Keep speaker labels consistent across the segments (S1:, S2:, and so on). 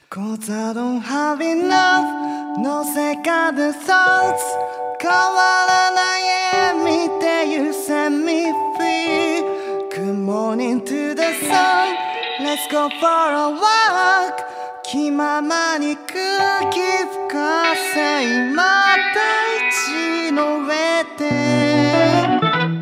S1: 'Cause I don't have enough no second thoughts 変わらない笑みで You set me free Good morning to the sun Let's go for a walk 気ままに空気吹かせ今大地の上で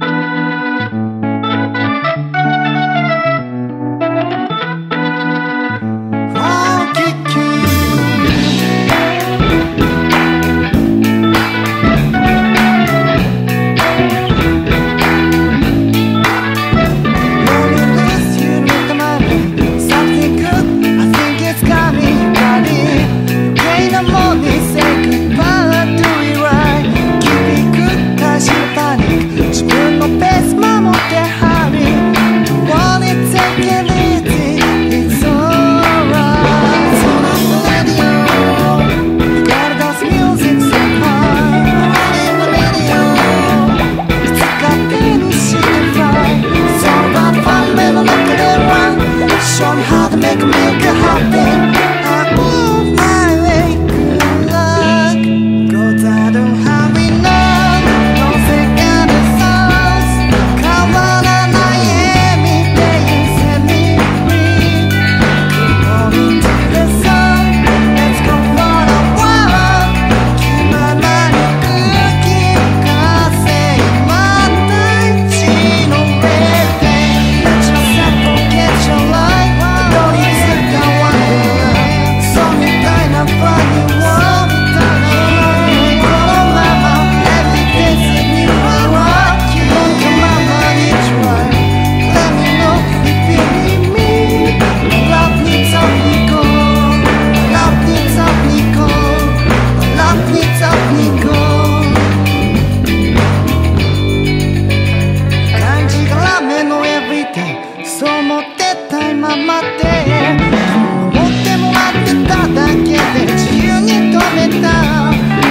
S1: そう思ってた今まで思ってもらってただけで自由に止めた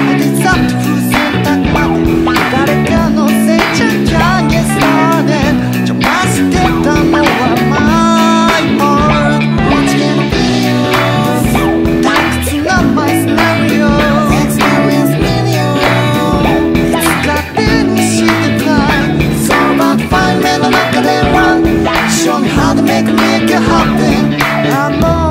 S1: I deserve to不選択まで誰かのせいじゃ Can't get started 邪魔してたのは My heart Once again opinions 退屈な My scenario Experience million いつか手にしてたい It's all about fine 目の中で Run Show me how to make it happen. I'm